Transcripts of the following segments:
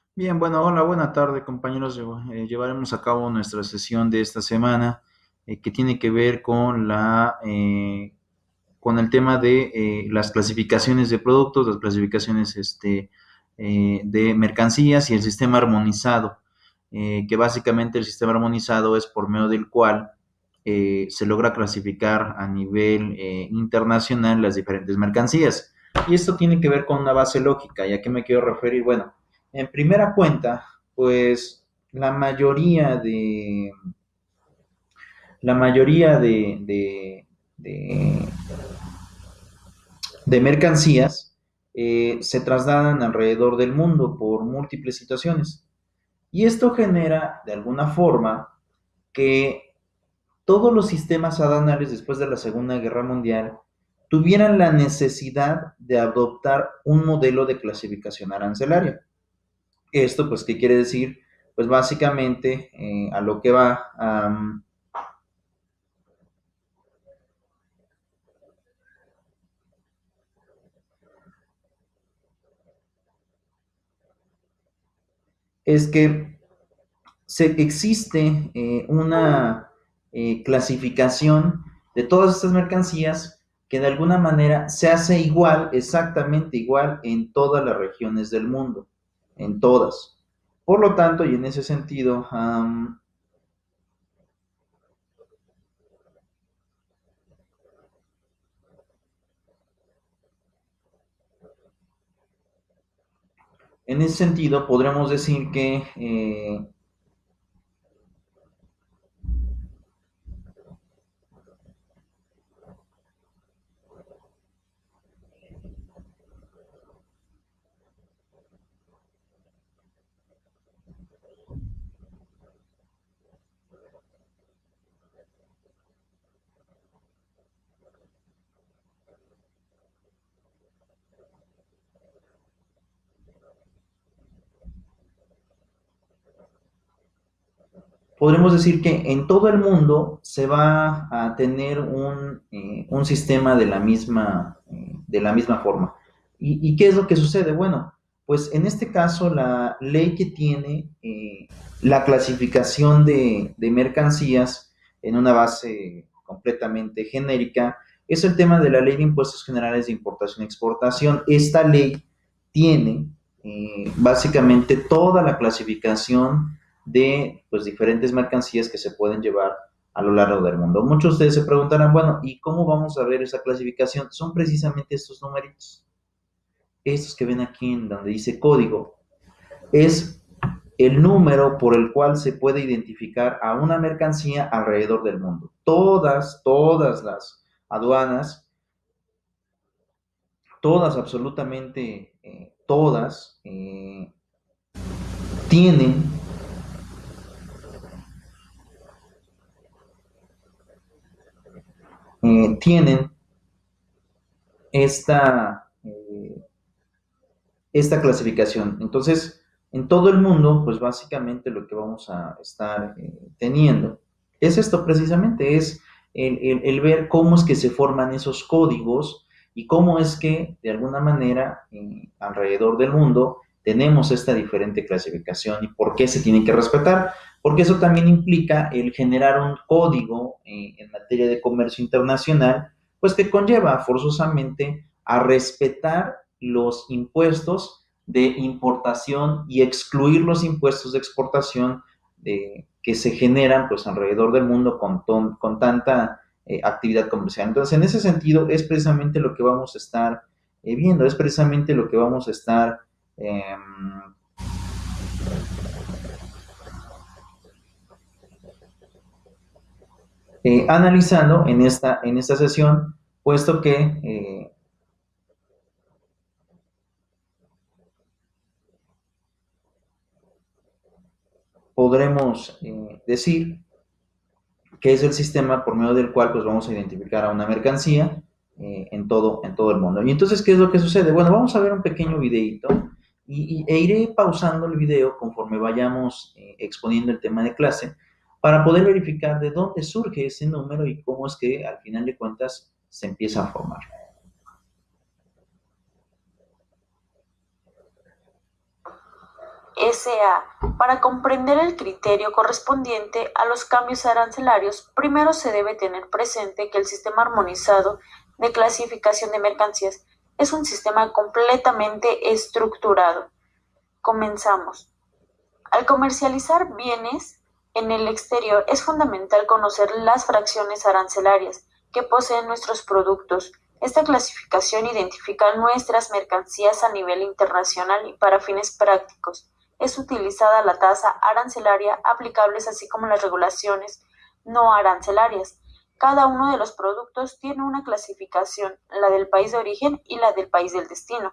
Bien, bueno, hola, buena tarde, compañeros. Llevaremos a cabo nuestra sesión de esta semana que tiene que ver con con el tema de las clasificaciones de productos, las clasificaciones de mercancías y el sistema armonizado, que básicamente el sistema armonizado es por medio del cual se logra clasificar a nivel internacional las diferentes mercancías. Y esto tiene que ver con una base lógica. ¿Y a qué me quiero referir? Bueno, en primera cuenta, pues la mayoría de la mayoría de, de mercancías se trasladan alrededor del mundo por múltiples situaciones. Y esto genera, de alguna forma, que todos los sistemas aduanales después de la Segunda Guerra Mundial tuvieran la necesidad de adoptar un modelo de clasificación arancelaria. Esto, pues, ¿qué quiere decir? Pues básicamente a lo que va es que existe una clasificación de todas estas mercancías que de alguna manera se hace igual, exactamente igual en todas las regiones del mundo, en todas. Por lo tanto, y en ese sentido, podremos decir que podremos decir que en todo el mundo se va a tener un sistema de la misma forma. Y qué es lo que sucede? Bueno, pues en este caso la ley que tiene la clasificación de mercancías en una base completamente genérica es el tema de la Ley de Impuestos Generales de Importación y Exportación. Esta ley tiene básicamente toda la clasificación de pues, diferentes mercancías que se pueden llevar a lo largo del mundo. Muchos de ustedes se preguntarán, bueno, ¿y cómo vamos a ver esa clasificación? Son precisamente estos numeritos, estos que ven aquí en donde dice código. Es el número por el cual se puede identificar a una mercancía alrededor del mundo. Todas las aduanas, todas, absolutamente todas, tienen tienen esta, esta clasificación. Entonces, en todo el mundo, pues básicamente lo que vamos a estar teniendo es esto precisamente, es el ver cómo es que se forman esos códigos y cómo es que de alguna manera alrededor del mundo tenemos esta diferente clasificación y por qué se tiene que respetar, porque eso también implica el generar un código en materia de comercio internacional, pues que conlleva forzosamente a respetar los impuestos de importación y excluir los impuestos de exportación que se generan pues alrededor del mundo con tanta actividad comercial. Entonces, en ese sentido, es precisamente lo que vamos a estar viendo, es precisamente lo que vamos a estar analizando en esta sesión, puesto que podremos decir que es el sistema por medio del cual pues vamos a identificar a una mercancía en todo el mundo. Y entonces, ¿qué es lo que sucede? Bueno, vamos a ver un pequeño videito e iré pausando el video conforme vayamos exponiendo el tema de clase para poder verificar de dónde surge ese número y cómo es que al final de cuentas se empieza a formar. S.A. Para comprender el criterio correspondiente a los cambios arancelarios, primero se debe tener presente que el sistema armonizado de clasificación de mercancías es un sistema completamente estructurado. Comenzamos. Al comercializar bienes en el exterior es fundamental conocer las fracciones arancelarias que poseen nuestros productos. Esta clasificación identifica nuestras mercancías a nivel internacional y para fines prácticos es utilizada la tasa arancelaria aplicables así como las regulaciones no arancelarias. Cada uno de los productos tiene una clasificación, la del país de origen y la del país del destino.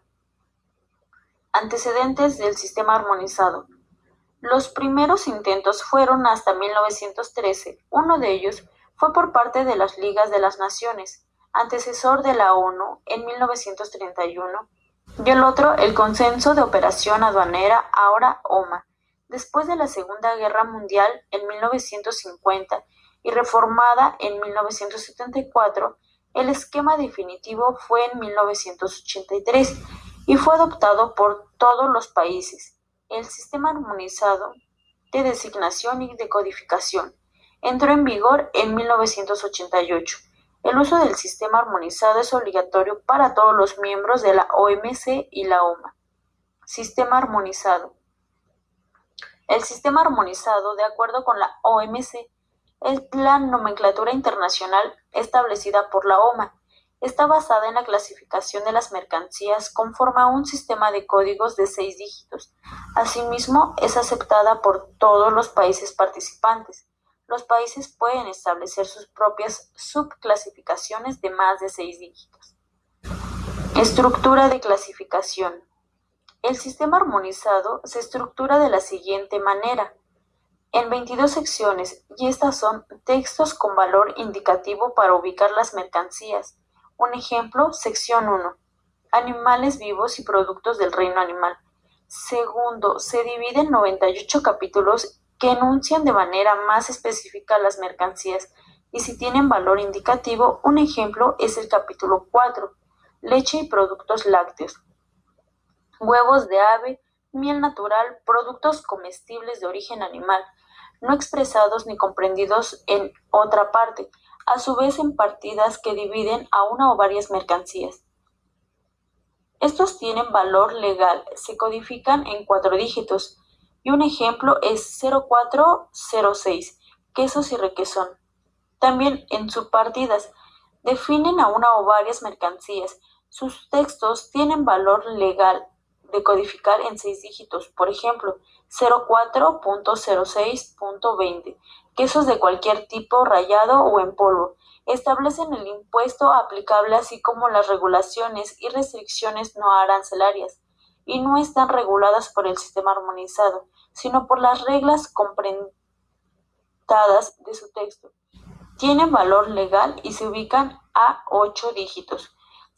Antecedentes del sistema armonizado. Los primeros intentos fueron hasta 1913. Uno de ellos fue por parte de las Ligas de las Naciones, antecesor de la ONU en 1931, y el otro el Consenso de Operación Aduanera, ahora OMA, después de la Segunda Guerra Mundial en 1950 y reformada en 1974. El esquema definitivo fue en 1983 y fue adoptado por todos los países. El sistema armonizado de designación y de codificación entró en vigor en 1988. El uso del sistema armonizado es obligatorio para todos los miembros de la OMC y la OMA. Sistema armonizado. El sistema armonizado, de acuerdo con la OMC, es la nomenclatura internacional establecida por la OMA. Está basada en la clasificación de las mercancías conforme a un sistema de códigos de 6 dígitos. Asimismo, es aceptada por todos los países participantes. Los países pueden establecer sus propias subclasificaciones de más de 6 dígitos. Estructura de clasificación. El sistema armonizado se estructura de la siguiente manera: en 22 secciones, y estas son textos con valor indicativo para ubicar las mercancías. Un ejemplo, sección 1, animales vivos y productos del reino animal. Segundo, se divide en 98 capítulos que enuncian de manera más específica las mercancías y si tienen valor indicativo. Un ejemplo es el capítulo 4, leche y productos lácteos, huevos de ave, miel natural, productos comestibles de origen animal, no expresados ni comprendidos en otra parte, a su vez en partidas que dividen a una o varias mercancías. Estos tienen valor legal, se codifican en 4 dígitos, y un ejemplo es 0406, quesos y requesón. También en subpartidas, definen a una o varias mercancías. Sus textos tienen valor legal de codificar en 6 dígitos, por ejemplo, 04.06.20, quesos de cualquier tipo rallado o en polvo. Establecen el impuesto aplicable así como las regulaciones y restricciones no arancelarias, y no están reguladas por el sistema armonizado, sino por las reglas comprendadas de su texto. Tienen valor legal y se ubican a 8 dígitos.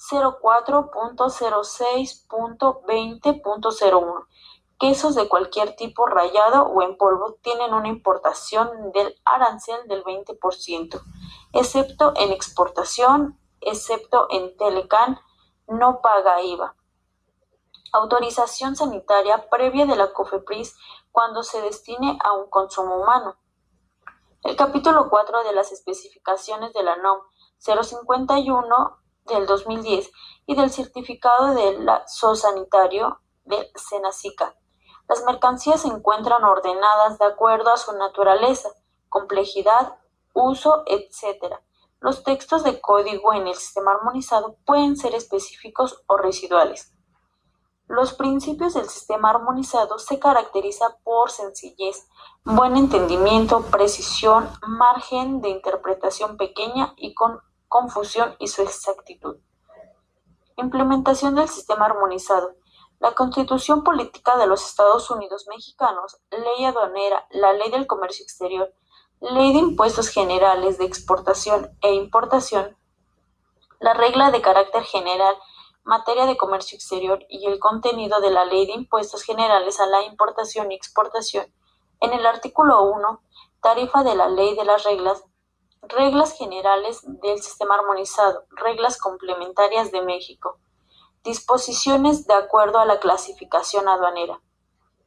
04.06.20.01. Quesos de cualquier tipo rallado o en polvo tienen una importación del arancel del 20%, excepto en exportación, excepto en Telecan, no paga IVA. Autorización sanitaria previa de la COFEPRIS cuando se destine a un consumo humano. El capítulo 4 de las especificaciones de la NOM 051 del 2010 y del certificado del zoosanitario del SENASICA. Las mercancías se encuentran ordenadas de acuerdo a su naturaleza, complejidad, uso, etc. Los textos de código en el sistema armonizado pueden ser específicos o residuales. Los principios del sistema armonizado se caracteriza por sencillez, buen entendimiento, precisión, margen de interpretación pequeña y con confusión y su exactitud. Implementación del sistema armonizado. La Constitución Política de los Estados Unidos Mexicanos, Ley Aduanera, la Ley del Comercio Exterior, Ley de Impuestos Generales de Exportación e Importación, la regla de carácter general materia de comercio exterior y el contenido de la Ley de Impuestos Generales a la Importación y Exportación. En el artículo 1, tarifa de la Ley de las Reglas, reglas generales del sistema armonizado, reglas complementarias de México, disposiciones de acuerdo a la clasificación aduanera.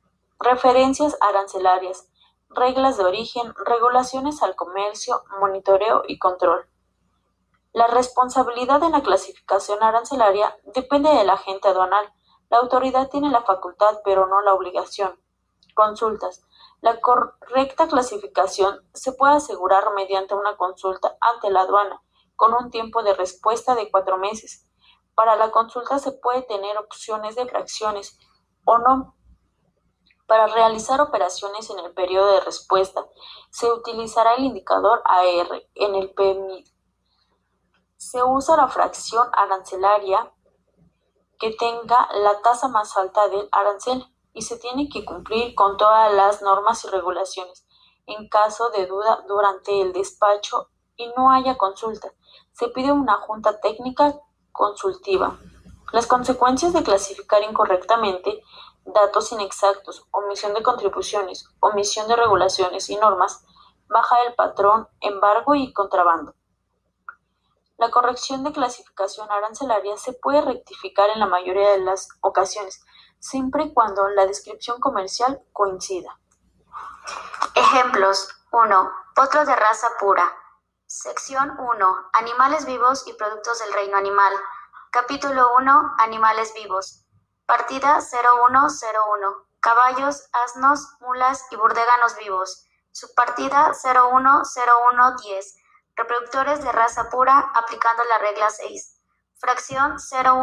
referencias arancelarias, reglas de origen, regulaciones al comercio, monitoreo y control. La responsabilidad en la clasificación arancelaria depende del agente aduanal. La autoridad tiene la facultad, pero no la obligación. Consultas. La correcta clasificación se puede asegurar mediante una consulta ante la aduana, con un tiempo de respuesta de 4 meses. Para la consulta se puede tener opciones de fracciones o no. Para realizar operaciones en el periodo de respuesta, se utilizará el indicador AR en el PMI. Se usa la fracción arancelaria que tenga la tasa más alta del arancel y se tiene que cumplir con todas las normas y regulaciones. En caso de duda durante el despacho y no haya consulta, se pide una junta técnica consultiva. Las consecuencias de clasificar incorrectamente datos inexactos, omisión de contribuciones, omisión de regulaciones y normas, baja del patrón, embargo y contrabando. La corrección de clasificación arancelaria se puede rectificar en la mayoría de las ocasiones, siempre y cuando la descripción comercial coincida. Ejemplos. 1. Potro de raza pura. Sección 1. Animales vivos y productos del reino animal. Capítulo 1. Animales vivos. Partida 0101. Caballos, asnos, mulas y burdeganos vivos. Subpartida 010110. Reproductores de raza pura aplicando la regla 6. Fracción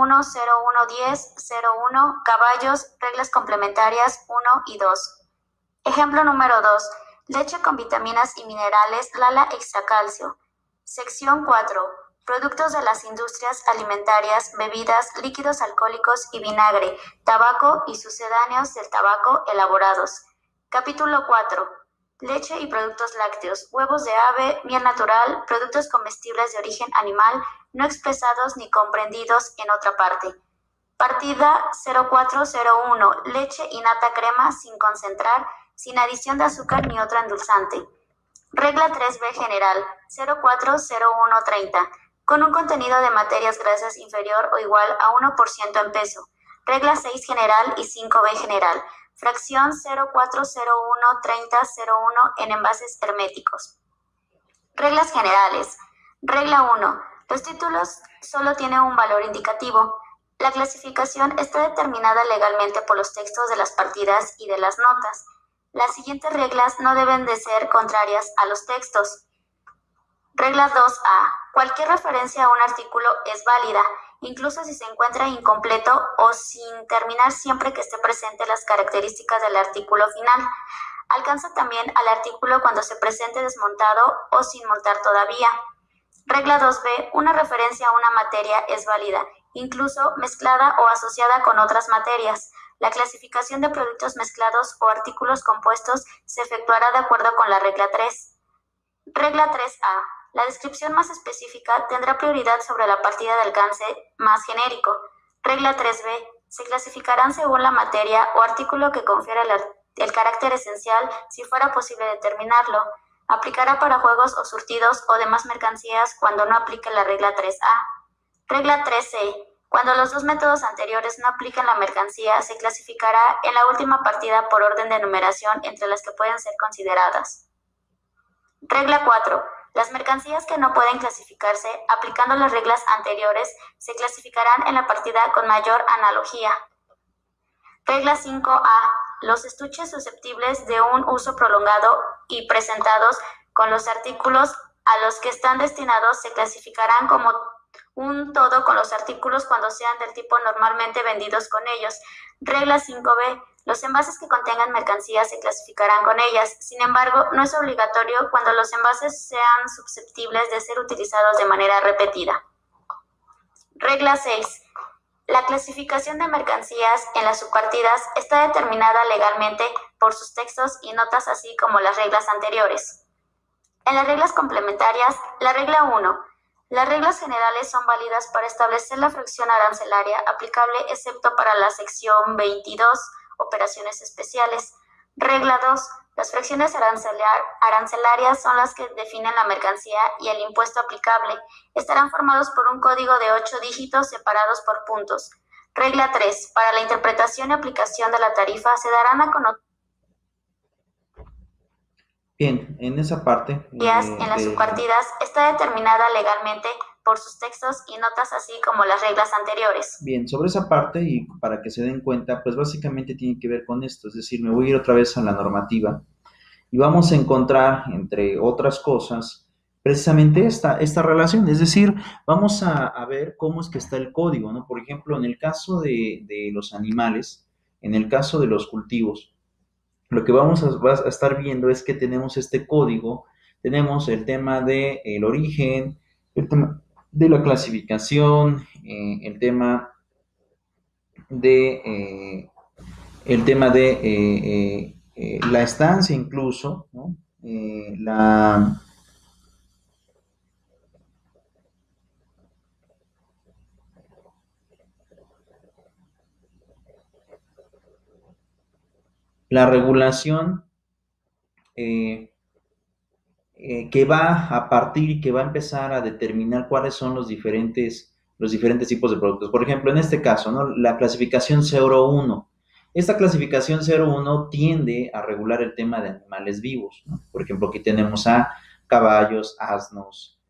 010110-01. Caballos, reglas complementarias 1 y 2. Ejemplo número 2. Leche con vitaminas y minerales Lala Extra Calcio. Sección 4. Productos de las industrias alimentarias, bebidas, líquidos alcohólicos y vinagre, tabaco y sucedáneos del tabaco elaborados. Capítulo 4. Leche y productos lácteos, huevos de ave, miel natural, productos comestibles de origen animal, no expresados ni comprendidos en otra parte. Partida 0401. Leche y nata crema sin concentrar, sin adición de azúcar ni otro endulzante. Regla 3B general 040130. Con un contenido de materias grasas inferior o igual a 1% en peso. Regla 6 general y 5B general. Fracción 04013001 en envases herméticos. Reglas generales. Regla 1. Los títulos solo tienen un valor indicativo. La clasificación está determinada legalmente por los textos de las partidas y de las notas. Las siguientes reglas no deben de ser contrarias a los textos. Regla 2A. Cualquier referencia a un artículo es válida, incluso si se encuentra incompleto o sin terminar siempre que esté presente las características del artículo final. Alcanza también al artículo cuando se presente desmontado o sin montar todavía. Regla 2B. Una referencia a una materia es válida, incluso mezclada o asociada con otras materias. La clasificación de productos mezclados o artículos compuestos se efectuará de acuerdo con la regla 3. Regla 3A. La descripción más específica tendrá prioridad sobre la partida de alcance más genérico. Regla 3B. Se clasificarán según la materia o artículo que confiere el carácter esencial si fuera posible determinarlo. Aplicará para juegos o surtidos o demás mercancías cuando no aplique la regla 3A. Regla 3C. Cuando los dos métodos anteriores no apliquen la mercancía, se clasificará en la última partida por orden de numeración entre las que pueden ser consideradas. Regla 4. Las mercancías que no pueden clasificarse, aplicando las reglas anteriores, se clasificarán en la partida con mayor analogía. Regla 5A. Los estuches susceptibles de un uso prolongado y presentados con los artículos a los que están destinados se clasificarán como un todo con los artículos cuando sean del tipo normalmente vendidos con ellos. Regla 5B. Los envases que contengan mercancías se clasificarán con ellas. Sin embargo, no es obligatorio cuando los envases sean susceptibles de ser utilizados de manera repetida. Regla 6. La clasificación de mercancías en las subpartidas está determinada legalmente por sus textos y notas, así como las reglas anteriores. En las reglas complementarias, la regla 1. Las reglas generales son válidas para establecer la fracción arancelaria aplicable excepto para la sección 22, operaciones especiales. Regla 2. Las fracciones arancelarias son las que definen la mercancía y el impuesto aplicable. Estarán formados por un código de 8 dígitos separados por puntos. Regla 3. Para la interpretación y aplicación de la tarifa se darán a conocer Bien, en esa parte en las subpartidas está determinada legalmente por sus textos y notas, así como las reglas anteriores. Bien, sobre esa parte y para que se den cuenta, pues básicamente tiene que ver con esto, es decir, me voy a ir otra vez a la normativa y vamos a encontrar, entre otras cosas, precisamente esta relación, es decir, vamos a ver cómo es que está el código, ¿no? Por ejemplo, en el caso de los animales, en el caso de los cultivos, lo que vamos a estar viendo es que tenemos este código, tenemos el tema del origen, el tema de la clasificación, de el tema de la estancia incluso, ¿no? La regulación que va a partir y que va a empezar a determinar cuáles son los diferentes tipos de productos. Por ejemplo, en este caso, ¿no? La clasificación 01. Esta clasificación 01 tiende a regular el tema de animales vivos, ¿no? Por ejemplo, aquí tenemos a caballos, asnos,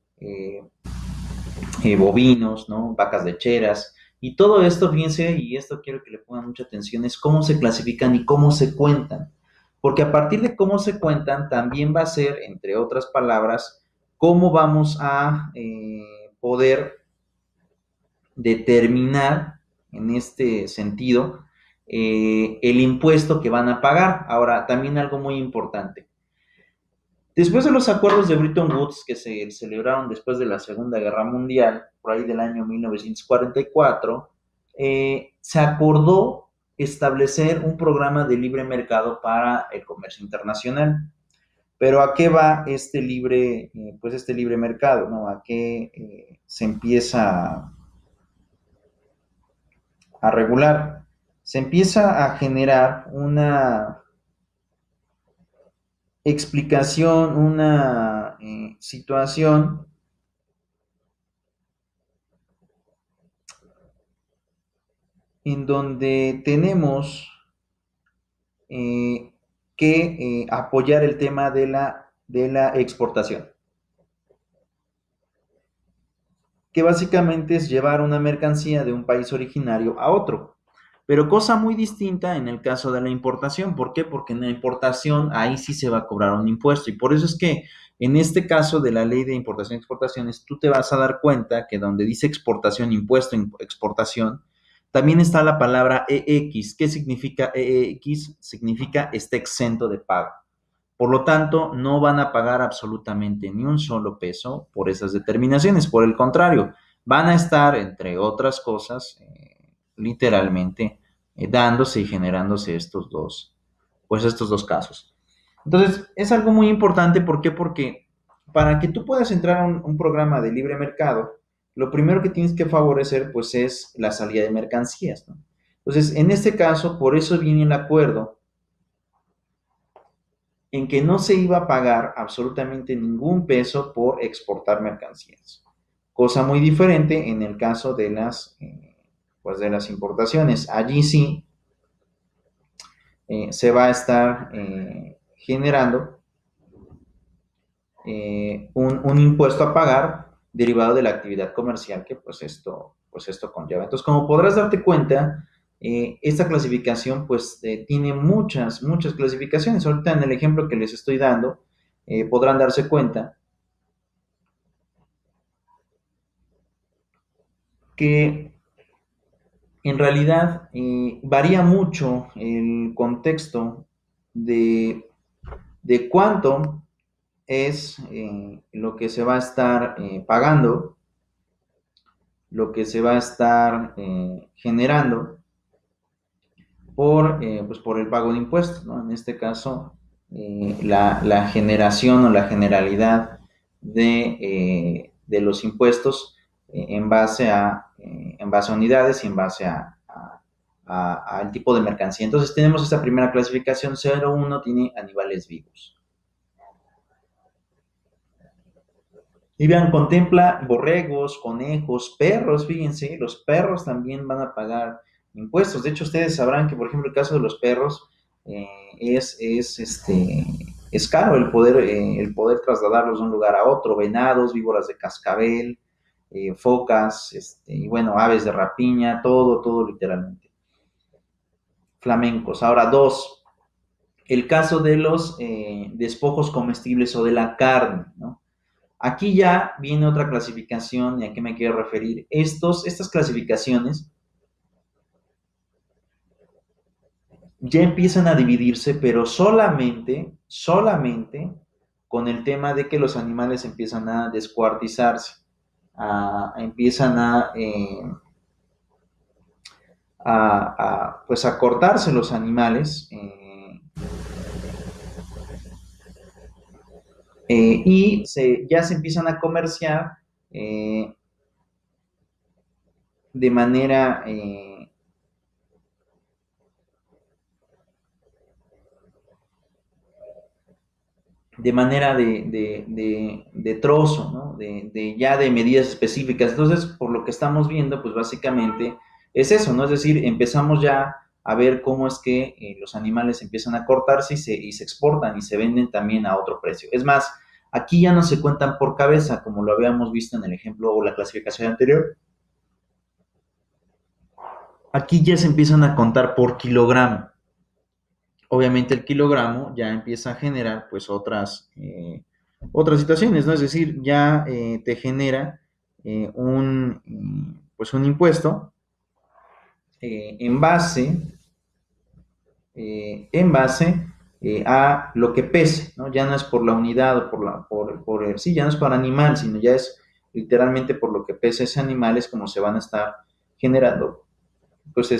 bovinos, ¿no? Vacas lecheras. Y todo esto, fíjense, y esto quiero que le pongan mucha atención, es cómo se clasifican y cómo se cuentan. Porque a partir de cómo se cuentan, también va a ser, entre otras palabras, cómo vamos a poder determinar, en este sentido, el impuesto que van a pagar. Ahora, también algo muy importante. Después de los acuerdos de Bretton Woods que se celebraron después de la Segunda Guerra Mundial, por ahí del año 1944, se acordó establecer un programa de libre mercado para el comercio internacional. Pero ¿a qué va este libre mercado, ¿no? ¿A qué se empieza a regular? Se empieza a generar una explicación, una situación en donde tenemos que apoyar el tema de la exportación, que básicamente es llevar una mercancía de un país originario a otro. Pero cosa muy distinta en el caso de la importación. ¿Por qué? Porque en la importación ahí sí se va a cobrar un impuesto. Y por eso es que en este caso de la ley de importación y exportaciones, tú te vas a dar cuenta que donde dice exportación, impuesto, exportación, también está la palabra EX. ¿Qué significa EX? Significa está exento de pago. Por lo tanto, no van a pagar absolutamente ni un solo peso por esas determinaciones. Por el contrario, van a estar, entre otras cosas, literalmente dándose y generándose estos dos casos. Entonces, es algo muy importante. ¿Por qué? Porque para que tú puedas entrar a un programa de libre mercado, lo primero que tienes que favorecer, pues, es la salida de mercancías, ¿no? Entonces, en este caso, por eso viene el acuerdo en que no se iba a pagar absolutamente ningún peso por exportar mercancías. Cosa muy diferente en el caso de las importaciones. Allí sí se va a estar generando un impuesto a pagar derivado de la actividad comercial que pues esto conlleva. Entonces, como podrás darte cuenta, esta clasificación pues tiene muchas clasificaciones. Ahorita en el ejemplo que les estoy dando, podrán darse cuenta que en realidad varía mucho el contexto de cuánto es lo que se va a estar pagando, lo que se va a estar generando por el pago de impuestos, ¿no? En este caso, la generación o la generalidad de los impuestos en base a unidades y en base al tipo de mercancía. Entonces tenemos esta primera clasificación. 0,1 tiene animales vivos. Y vean, contempla borregos, conejos, perros. Fíjense, los perros también van a pagar impuestos. De hecho, ustedes sabrán que, por ejemplo, el caso de los perros es es caro el poder trasladarlos de un lugar a otro, venados, víboras de cascabel, focas, y bueno, aves de rapiña, todo literalmente. Flamencos. Ahora, dos, el caso de los despojos comestibles o de la carne, ¿no? Aquí ya viene otra clasificación y a qué me quiero referir. Estas clasificaciones ya empiezan a dividirse, pero solamente con el tema de que los animales empiezan a descuartizarse, empiezan pues a cortarse los animales y ya se empiezan a comerciar de manera de trozo, ¿no? Ya de medidas específicas. Entonces, por lo que estamos viendo, pues básicamente es eso, ¿no? Es decir, empezamos ya a ver cómo es que los animales empiezan a cortarse y se exportan y se venden también a otro precio. Es más, aquí ya no se cuentan por cabeza, como lo habíamos visto en el ejemplo o la clasificación anterior. Aquí ya se empiezan a contar por kilogramo. Obviamente el kilogramo ya empieza a generar pues otras situaciones, ¿no? Es decir, ya te genera pues un impuesto en base a lo que pese, ¿no? Ya no es por la unidad o sí, ya no es por animal, sino ya es literalmente por lo que pese ese animal, es como se van a estar generando pues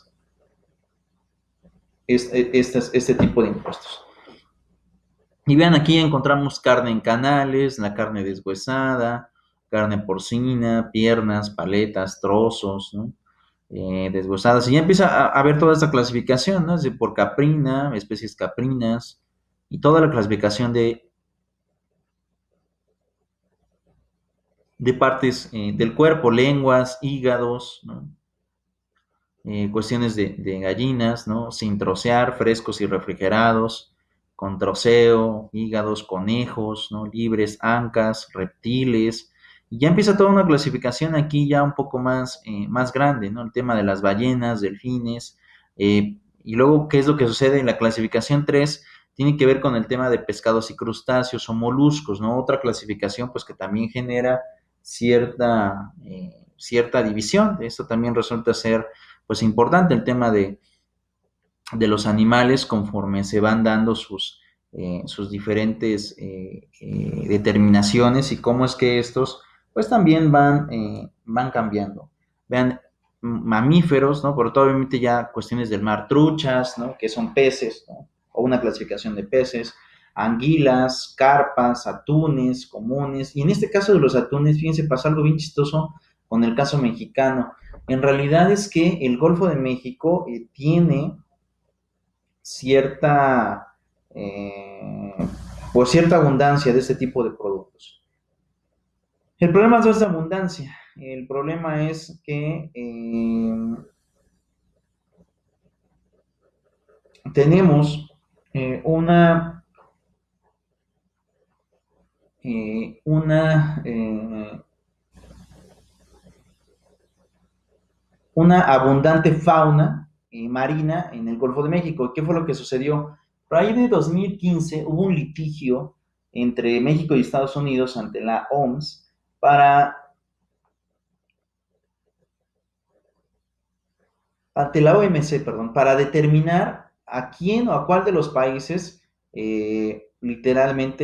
este tipo de impuestos. Y vean, aquí encontramos carne en canales, la carne deshuesada, carne porcina, piernas, paletas, trozos, ¿no? Deshuesadas. Y ya empieza a ver toda esta clasificación, ¿no? Es de por caprina, especies caprinas, y toda la clasificación de partes del cuerpo, lenguas, hígados, ¿no? Cuestiones de gallinas, ¿no? Sin trocear, frescos y refrigerados, con troceo, hígados, conejos, ¿no? Libres, ancas, reptiles, y ya empieza toda una clasificación aquí ya un poco más grande, ¿no? El tema de las ballenas, delfines, y luego, ¿qué es lo que sucede? En la clasificación 3 tiene que ver con el tema de pescados y crustáceos o moluscos, ¿no? Otra clasificación, pues, que también genera cierta división. Esto también resulta ser pues importante el tema de los animales conforme se van dando sus diferentes determinaciones y cómo es que estos pues también van cambiando. Vean, mamíferos, ¿no? Pero obviamente ya cuestiones del mar, truchas, ¿no? Que son peces, ¿no? O una clasificación de peces, anguilas, carpas, atunes comunes, y en este caso de los atunes, fíjense, pasa algo bien chistoso con el caso mexicano. En realidad es que el Golfo de México tiene cierta, pues cierta abundancia de este tipo de productos. El problema no es la abundancia, el problema es que tenemos una abundante fauna marina en el Golfo de México. ¿Qué fue lo que sucedió? Por ahí de 2015 hubo un litigio entre México y Estados Unidos ante la OMS ante la OMC, perdón, para determinar a quién o a cuál de los países literalmente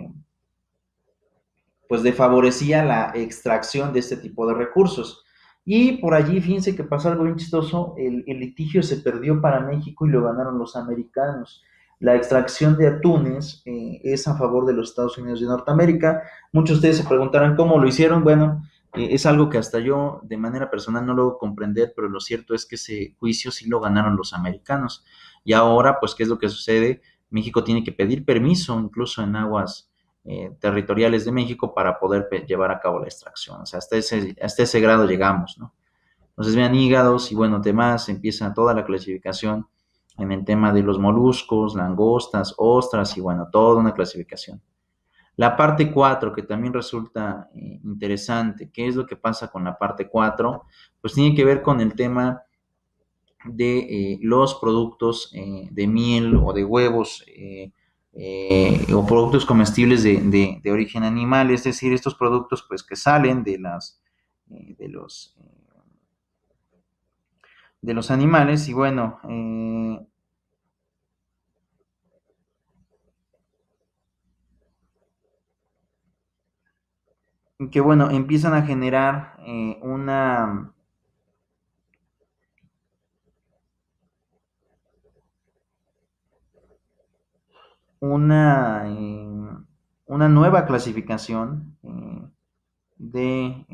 pues desfavorecía la extracción de este tipo de recursos. Y por allí, fíjense que pasó algo bien chistoso, el litigio se perdió para México y lo ganaron los americanos. La extracción de atunes es a favor de los Estados Unidos de Norteamérica. Muchos de ustedes se preguntarán cómo lo hicieron. Bueno, es algo que hasta yo de manera personal no logro comprender, pero lo cierto es que ese juicio sí lo ganaron los americanos. Y ahora, pues, ¿qué es lo que sucede? México tiene que pedir permiso, incluso en aguas territoriales de México, para poder llevar a cabo la extracción. O sea, hasta ese grado llegamos, ¿no? Entonces vean, hígados y bueno, demás, empieza toda la clasificación en el tema de los moluscos, langostas, ostras y bueno, toda una clasificación. La parte 4, que también resulta interesante, ¿qué es lo que pasa con la parte 4? Pues tiene que ver con el tema de los productos de miel o de huevos o productos comestibles de origen animal, es decir, estos productos pues que salen eh, de los, eh, de los animales y bueno, que bueno, empiezan a generar una, eh, una nueva clasificación de,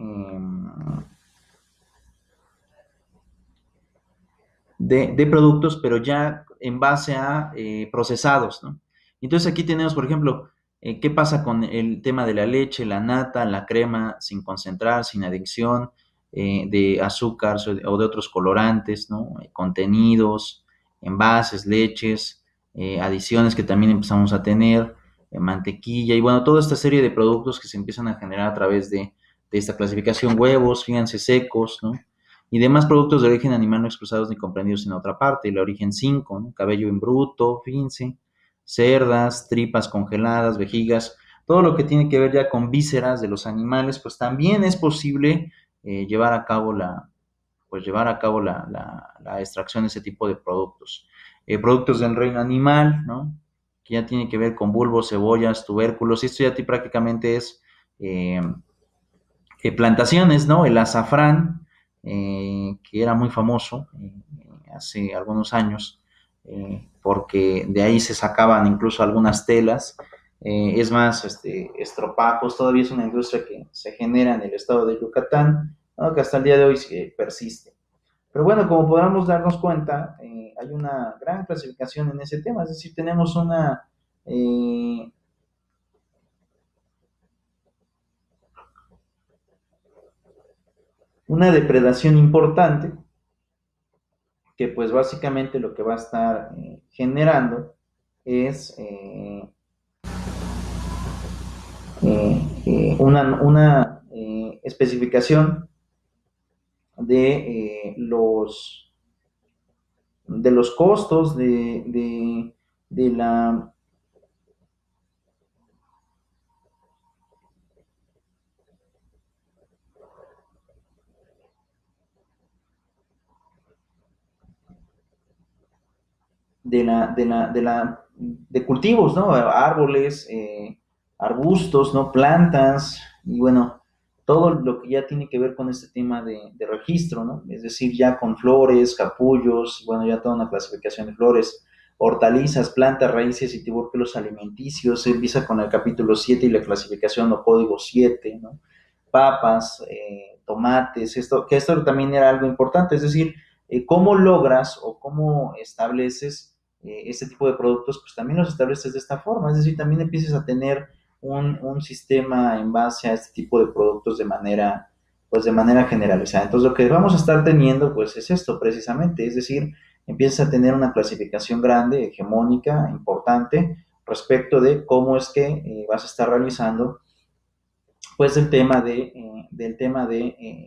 de productos, pero ya en base a procesados, ¿no? Entonces aquí tenemos, por ejemplo, qué pasa con el tema de la leche, la nata, la crema sin concentrar, sin adicción, de azúcar o de otros colorantes, ¿no? Contenidos, envases, leches, adiciones que también empezamos a tener, mantequilla y bueno, toda esta serie de productos que se empiezan a generar a través de esta clasificación, huevos, fíjense, secos, ¿no? Y demás productos de origen animal no expresados ni comprendidos en otra parte, el origen 5, ¿no? Cabello en bruto, fíjense, cerdas, tripas congeladas, vejigas, todo lo que tiene que ver ya con vísceras de los animales, pues también es posible llevar a cabo la extracción de ese tipo de productos. Productos del reino animal, ¿no? Que ya tiene que ver con bulbos, cebollas, tubérculos, y esto ya prácticamente es eh, plantaciones, ¿no? El azafrán, que era muy famoso hace algunos años, porque de ahí se sacaban incluso algunas telas. Es más, estropajos, todavía es una industria que se genera en el estado de Yucatán, ¿no? Que hasta el día de hoy persiste. Pero bueno, como podamos darnos cuenta, hay una gran clasificación en ese tema, es decir, tenemos eh, una depredación importante que pues básicamente lo que va a estar generando es una especificación de de los costos de la de cultivos, ¿no? Árboles, arbustos, ¿no? Plantas, y bueno, todo lo que ya tiene que ver con este tema de registro, ¿no? Es decir, ya con flores, capullos, bueno, ya toda una clasificación de flores, hortalizas, plantas, raíces y tubérculos alimenticios, se empieza con el capítulo 7 y la clasificación o código 7, ¿no? Papas, tomates, que esto también era algo importante, es decir, cómo logras o cómo estableces este tipo de productos, pues también los estableces de esta forma, es decir, también empiezas a tener un sistema en base a este tipo de productos pues de manera generalizada. Entonces, lo que vamos a estar teniendo, pues es esto precisamente, es decir, empiezas a tener una clasificación grande, hegemónica, importante, respecto de cómo es que vas a estar realizando pues del tema de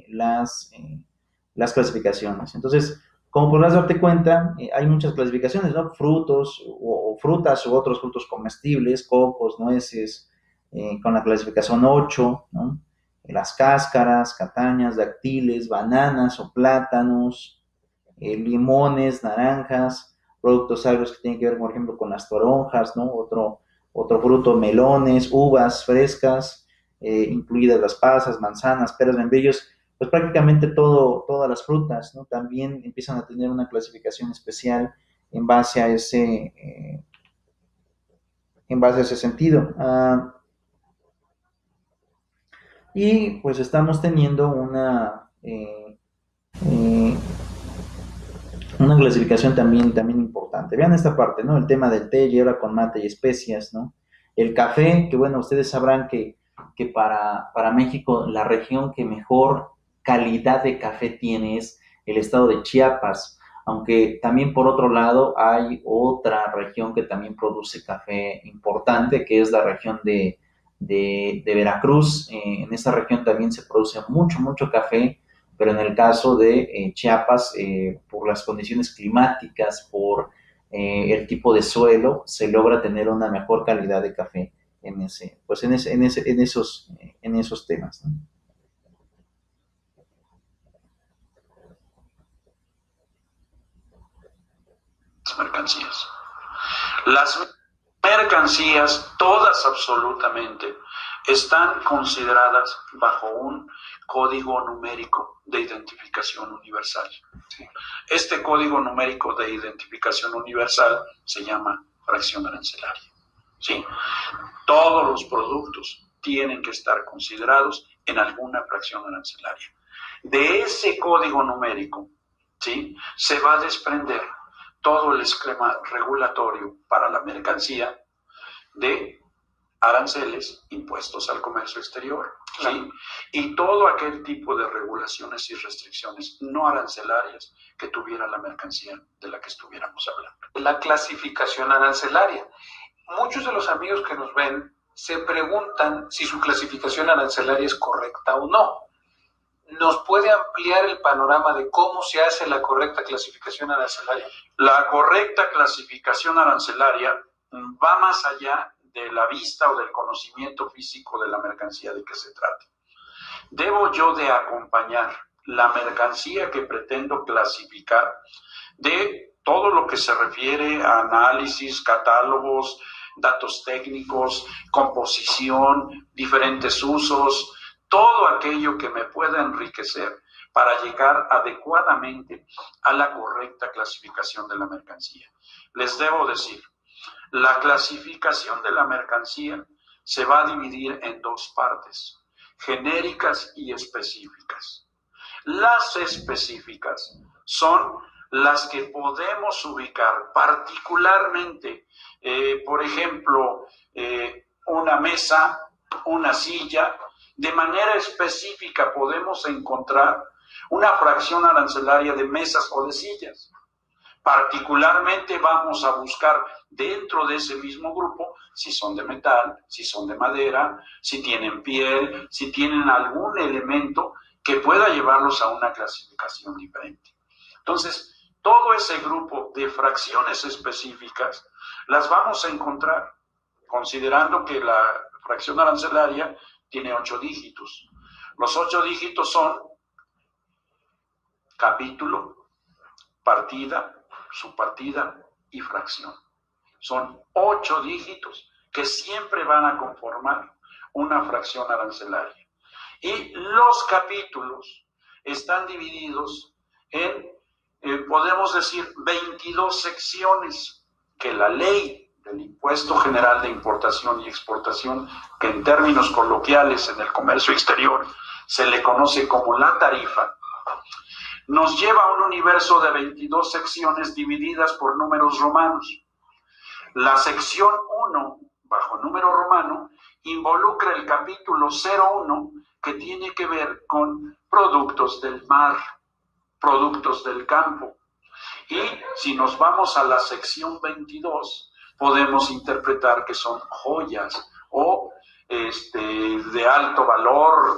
las clasificaciones. Entonces, como podrás darte cuenta, hay muchas clasificaciones, ¿no? Frutos o frutas u otros frutos comestibles, cocos, nueces, con la clasificación 8, ¿no? Las cáscaras, castañas, dáctiles, bananas o plátanos, limones, naranjas, productos agrios que tienen que ver, por ejemplo, con las toronjas, ¿no? Otro fruto, melones, uvas frescas, incluidas las pasas, manzanas, peras, membrillos, pues prácticamente todas las frutas, ¿no? También empiezan a tener una clasificación especial en base a en base a ese sentido. Y pues estamos teniendo eh, una clasificación también importante. Vean esta parte, ¿no? El tema del té, hierba con mate y especias, ¿no? El café, que bueno, ustedes sabrán que para México la región que mejor calidad de café tiene es el estado de Chiapas. aunque también por otro lado hay otra región que también produce café importante, que es la región de Veracruz. En esa región también se produce mucho, mucho café, pero en el caso de Chiapas, por las condiciones climáticas, por el tipo de suelo, se logra tener una mejor calidad de café en esos temas, ¿no? Mercancías. Las mercancías, todas absolutamente, están consideradas bajo un código numérico de identificación universal. Este código numérico de identificación universal se llama fracción arancelaria. ¿Sí? Todos los productos tienen que estar considerados en alguna fracción arancelaria. De ese código numérico, ¿sí?, se va a desprender todo el esquema regulatorio para la mercancía de aranceles, impuestos al comercio exterior, ¿sí?, claro, y todo aquel tipo de regulaciones y restricciones no arancelarias que tuviera la mercancía de la que estuviéramos hablando. La clasificación arancelaria. Muchos de los amigos que nos ven se preguntan si su clasificación arancelaria es correcta o no. ¿Nos puede ampliar el panorama de cómo se hace la correcta clasificación arancelaria? La correcta clasificación arancelaria va más allá de la vista o del conocimiento físico de la mercancía de que se trata. Debo yo de acompañar la mercancía que pretendo clasificar de todo lo que se refiere a análisis, catálogos, datos técnicos, composición, diferentes usos, todo aquello que me pueda enriquecer para llegar adecuadamente a la correcta clasificación de la mercancía. Les debo decir, la clasificación de la mercancía se va a dividir en dos partes, genéricas y específicas. Las específicas son las que podemos ubicar particularmente, por ejemplo, una mesa, una silla. De manera específica podemos encontrar una fracción arancelaria de mesas o de sillas. Particularmente vamos a buscar dentro de ese mismo grupo si son de metal, si son de madera, si tienen piel, si tienen algún elemento que pueda llevarlos a una clasificación diferente. Entonces, todo ese grupo de fracciones específicas las vamos a encontrar considerando que la fracción arancelaria tiene 8 dígitos. Los 8 dígitos son capítulo, partida, subpartida y fracción. Son 8 dígitos que siempre van a conformar una fracción arancelaria. Y los capítulos están divididos en, podemos decir, 22 secciones que la ley del Impuesto General de Importación y Exportación, que en términos coloquiales en el comercio exterior se le conoce como la tarifa, nos lleva a un universo de 22 secciones divididas por números romanos. La sección 1, bajo número romano, involucra el capítulo 01, que tiene que ver con productos del mar, productos del campo. Y si nos vamos a la sección 22, podemos interpretar que son joyas o de alto valor,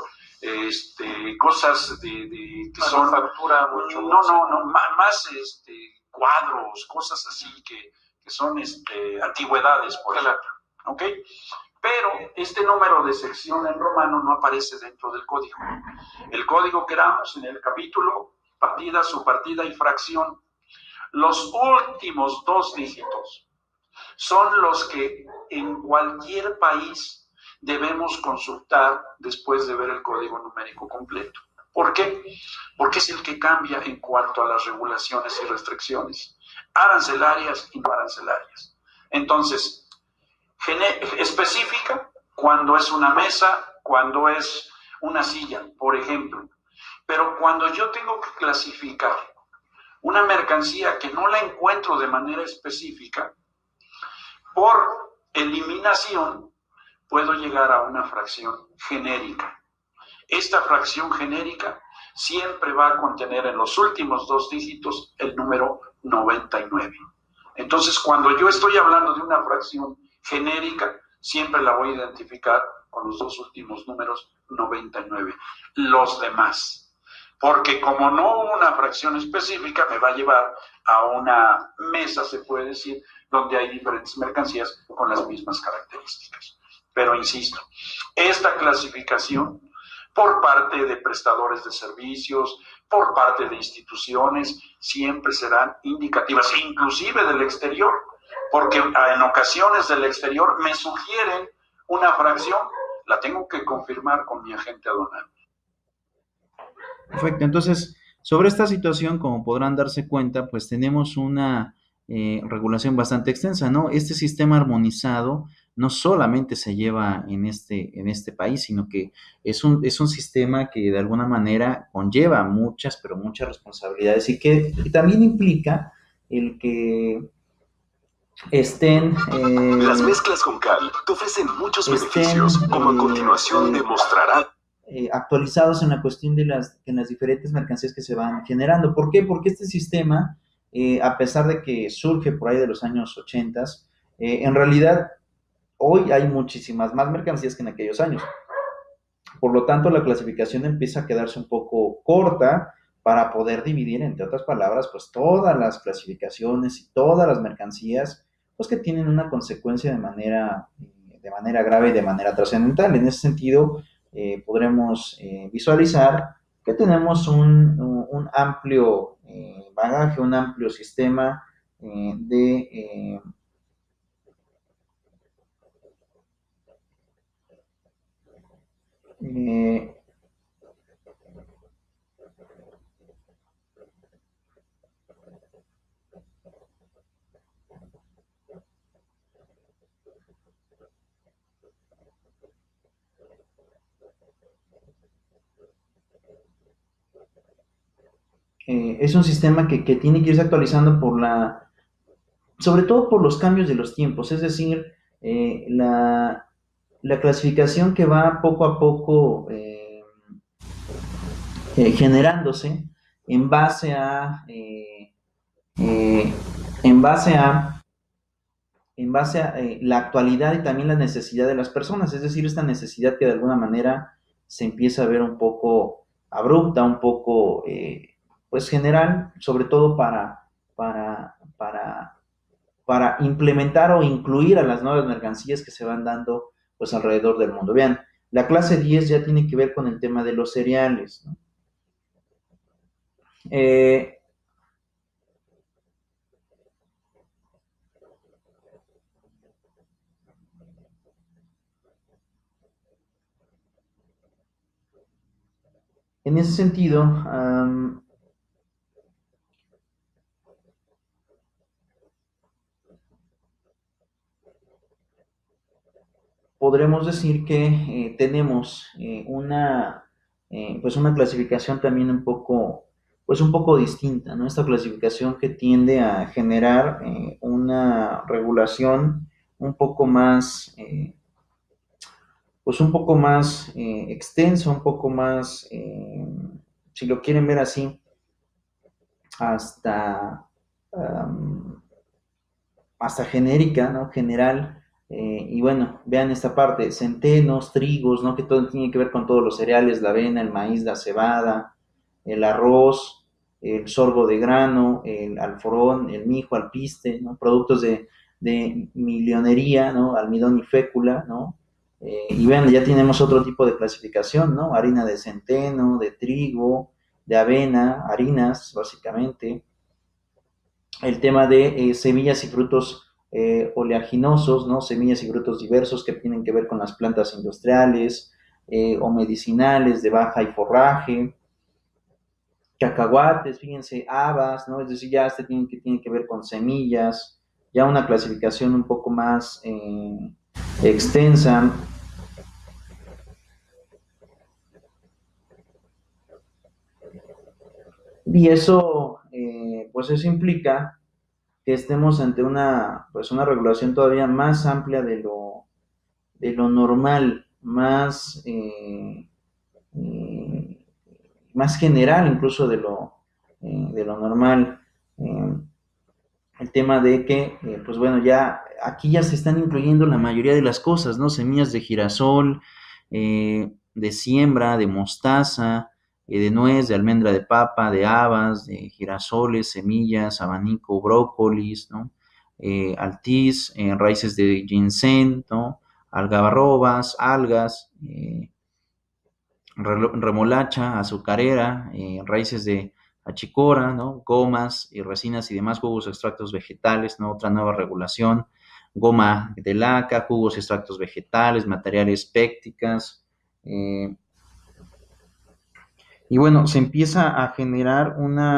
cosas que son factura mucho más cuadros, cosas así que son antigüedades, por ejemplo. ¿Ok? Pero este número de sección en romano no aparece dentro del código. El código que damos en el capítulo, partida, subpartida y fracción, los últimos 2 dígitos son los que en cualquier país debemos consultar después de ver el código numérico completo. ¿Por qué? Porque es el que cambia en cuanto a las regulaciones y restricciones arancelarias y no arancelarias. Entonces, específica cuando es una mesa, cuando es una silla, por ejemplo. Pero cuando yo tengo que clasificar una mercancía que no la encuentro de manera específica, por eliminación puedo llegar a una fracción genérica. Esta fracción genérica siempre va a contener en los últimos 2 dígitos el número 99. Entonces, cuando yo estoy hablando de una fracción genérica, siempre la voy a identificar con los 2 últimos números 99. Los demás, porque como no una fracción específica, me va a llevar a una mesa, se puede decir, donde hay diferentes mercancías con las mismas características. Pero insisto, esta clasificación por parte de prestadores de servicios, por parte de instituciones, siempre serán indicativas, inclusive del exterior, porque en ocasiones del exterior me sugieren una fracción, la tengo que confirmar con mi agente aduanal. Perfecto, entonces, sobre esta situación, como podrán darse cuenta, pues tenemos una regulación bastante extensa, ¿no? Este sistema armonizado no solamente se lleva en este país, sino que es un sistema que de alguna manera conlleva muchas, pero muchas responsabilidades y que también implica el que estén... Las mezclas con cal te ofrecen muchos beneficios, como a continuación demostrará. Actualizados en la cuestión de las diferentes mercancías que se van generando. ¿Por qué? Porque este sistema, a pesar de que surge por ahí de los años 80, en realidad hoy hay muchísimas más mercancías que en aquellos años. Por lo tanto, la clasificación empieza a quedarse un poco corta para poder dividir, entre otras palabras, pues todas las clasificaciones y todas las mercancías, pues que tienen una consecuencia de manera grave y de manera trascendental. En ese sentido, podremos visualizar que tenemos un amplio bagaje, un amplio sistema de es un sistema que tiene que irse actualizando sobre todo por los cambios de los tiempos, es decir, la clasificación que va poco a poco generándose en base a la actualidad y también la necesidad de las personas, es decir, esta necesidad que de alguna manera se empieza a ver un poco abrupta, un poco pues general, sobre todo para implementar o incluir a las nuevas mercancías que se van dando pues alrededor del mundo. Vean, la clase 10 ya tiene que ver con el tema de los cereales, ¿no? En ese sentido, podremos decir que tenemos pues una clasificación también un poco distinta, ¿no? Esta clasificación que tiende a generar una regulación un poco más extensa, un poco más, si lo quieren ver así, hasta genérica, ¿no? General. Y bueno, vean esta parte, centenos, trigos, ¿no? Que todo tiene que ver con todos los cereales, la avena, el maíz, la cebada, el arroz, el sorgo de grano, el alforón, el mijo, alpiste, ¿no? Productos de millonería, ¿no? Almidón y fécula, ¿no? Y vean, ya tenemos otro tipo de clasificación, ¿no? Harina de centeno, de trigo, de avena, harinas, básicamente. El tema de semillas y frutos oleaginosos, ¿no? Semillas y frutos diversos que tienen que ver con las plantas industriales o medicinales de baja y forraje, cacahuates, fíjense, habas, ¿no? Es decir, ya tiene que ver con semillas, ya una clasificación un poco más extensa. Y eso, pues eso implica que estemos ante una regulación todavía más amplia de lo normal, más más general incluso de lo normal. El tema de que, pues bueno, ya aquí ya se están incluyendo la mayoría de las cosas, ¿no? Semillas de girasol, de siembra, de mostaza, de nuez, de almendra de papa, de habas, de girasoles, semillas, abanico, brócolis, ¿no? Altiz, raíces de ginseng, ¿no? Algarrobas, algas, remolacha, azucarera, raíces de achicora, ¿no? Gomas y resinas y demás jugos extractos vegetales, ¿no? Otra nueva regulación, goma de laca, jugos extractos vegetales, materiales pécticas, y bueno, se empieza a generar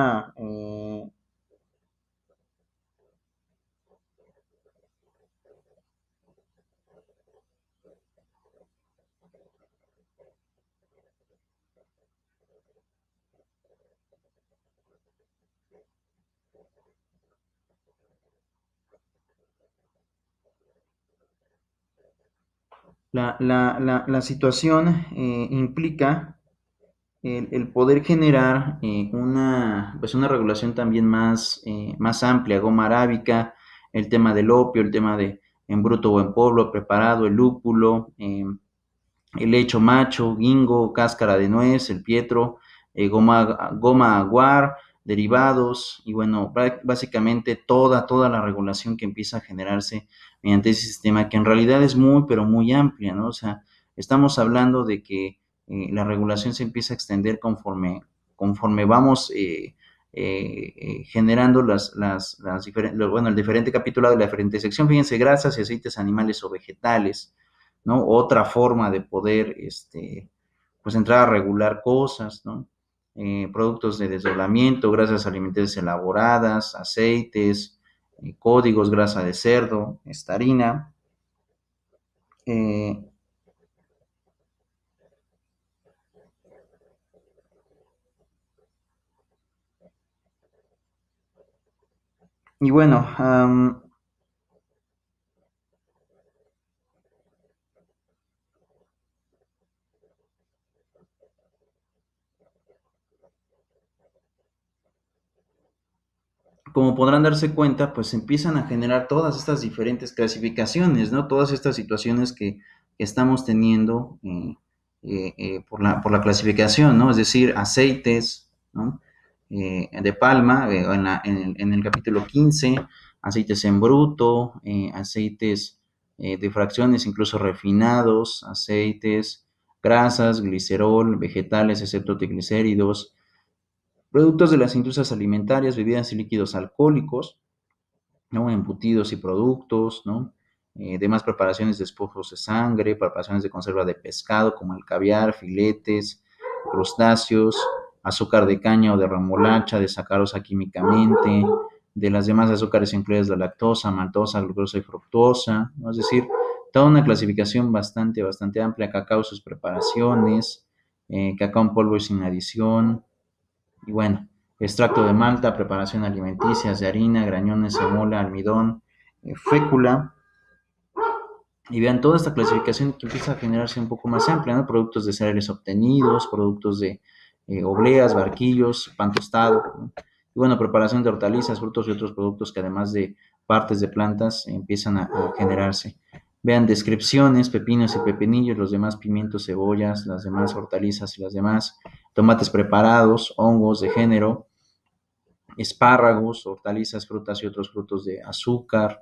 la situación implica el poder generar pues una regulación también más amplia, goma arábica, el tema del opio, el tema de en bruto o en polvo, preparado, el lúpulo, el hecho macho, guingo, cáscara de nuez, el pietro, goma aguar, derivados, y bueno, básicamente toda la regulación que empieza a generarse mediante ese sistema, que en realidad es muy, pero muy amplia, ¿no? O sea, estamos hablando de que la regulación se empieza a extender conforme vamos generando bueno, el diferente capítulo de la diferente sección. Fíjense, grasas y aceites animales o vegetales, ¿no? Otra forma de poder, pues entrar a regular cosas, ¿no? Productos de desdoblamiento, grasas alimentarias elaboradas, aceites, códigos, grasa de cerdo, estarina. Y bueno, como podrán darse cuenta, pues empiezan a generar todas estas diferentes clasificaciones, ¿no? Todas estas situaciones que estamos teniendo por la clasificación, ¿no? Es decir, aceites, ¿no? De palma, en el capítulo 15, aceites en bruto, aceites de fracciones, incluso refinados, aceites, grasas, glicerol, vegetales, excepto triglicéridos, productos de las industrias alimentarias, bebidas y líquidos alcohólicos, ¿no? Embutidos y productos, ¿no? Demás preparaciones de despojos de sangre, preparaciones de conserva de pescado como el caviar, filetes, crustáceos, azúcar de caña o de remolacha, de sacarosa químicamente, de las demás azúcares incluidas la lactosa, maltosa, glucosa y fructosa, ¿no? Es decir, toda una clasificación bastante amplia, cacao y sus preparaciones, cacao en polvo y sin adición, y bueno, extracto de malta, preparación alimenticia, de harina, grañones, semola, almidón, fécula. Y vean toda esta clasificación que empieza a generarse un poco más amplia, ¿no? Productos de cereales obtenidos, productos de obleas, barquillos, pan tostado, ¿no? Y bueno, preparación de hortalizas, frutos y otros productos que además de partes de plantas empiezan a generarse. Vean descripciones, pepinos y pepinillos, los demás pimientos, cebollas, las demás hortalizas y las demás, tomates preparados, hongos de género, espárragos, hortalizas, frutas y otros frutos de azúcar,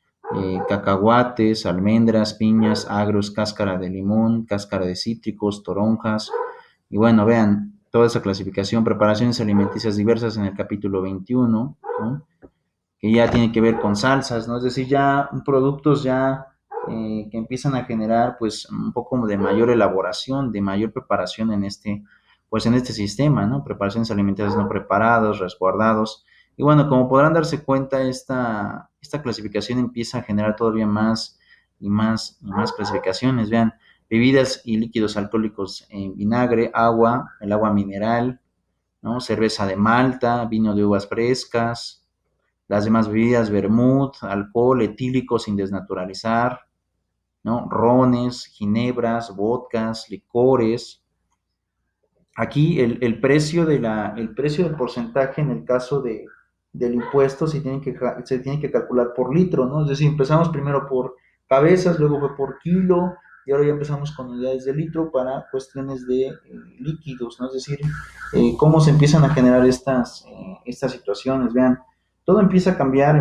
cacahuates, almendras, piñas, agros, cáscara de limón, cáscara de cítricos, toronjas. Y bueno, vean toda esa clasificación, preparaciones alimenticias diversas en el capítulo 21, ¿no? Que ya tiene que ver con salsas, ¿no? Es decir, ya productos ya que empiezan a generar pues un poco de mayor elaboración, de mayor preparación pues en este sistema, ¿no? Preparaciones alimentarias no preparadas, resguardados. Y bueno, como podrán darse cuenta, esta clasificación empieza a generar todavía más y más clasificaciones. Vean, bebidas y líquidos alcohólicos en vinagre, agua, el agua mineral, ¿no? Cerveza de malta, vino de uvas frescas, las demás bebidas, vermut, alcohol etílico sin desnaturalizar, ¿no? Rones, ginebras, vodkas, licores, aquí el precio el precio del porcentaje en el caso del impuesto se tiene que calcular por litro, ¿no? Es decir, empezamos primero por cabezas, luego fue por kilo, y ahora ya empezamos con unidades de litro para cuestiones de líquidos, ¿no? Es decir, cómo se empiezan a generar estas situaciones. Vean, todo empieza a cambiar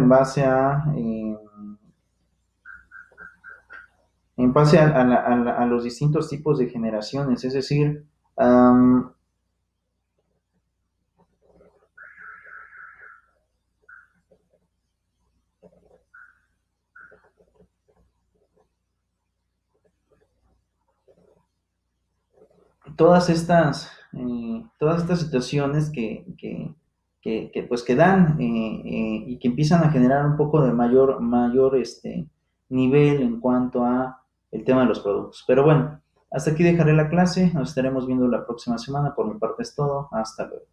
en base a los distintos tipos de generaciones, es decir, todas estas situaciones pues que dan y que empiezan a generar un poco de mayor nivel en cuanto a el tema de los productos. Pero bueno, hasta aquí dejaré la clase, nos estaremos viendo la próxima semana. Por mi parte es todo, hasta luego.